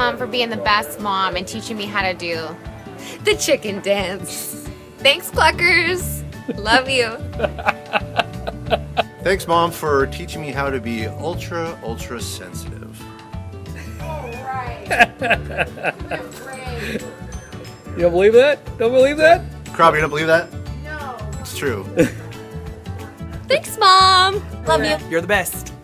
Mom, for being the best mom and teaching me how to do the chicken dance. Thanks, Cluckers. Love you. Thanks, Mom, for teaching me how to be ultra sensitive. All right. You don't believe that? Don't believe that? Crop, you don't believe that? No. It's true. Thanks, Mom. Love you. You're the best.